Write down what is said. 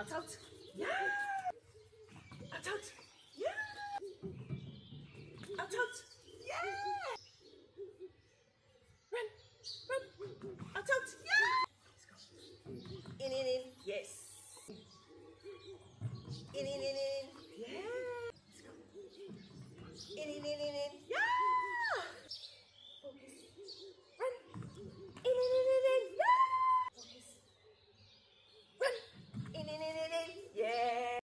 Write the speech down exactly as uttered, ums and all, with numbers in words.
Out, out. Yeah. Out, out. Yeah. Out, out. Yeah. Run, run. Out, out. Yeah. Let's go. In, in, in. Yes. In, in, in, in. Yeah. Let's go. In, in, in, in, in.